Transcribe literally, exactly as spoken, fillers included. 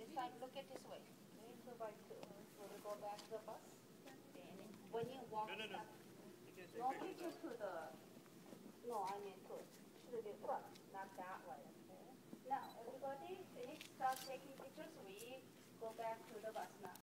side, look at this way. Okay, so by two, so we go back to the bus. Then when you walk, No, no, no. normally to, to the, no, I mean to, to the front, not that way. Okay. Now, everybody finish, start taking pictures. We go back to the bus now.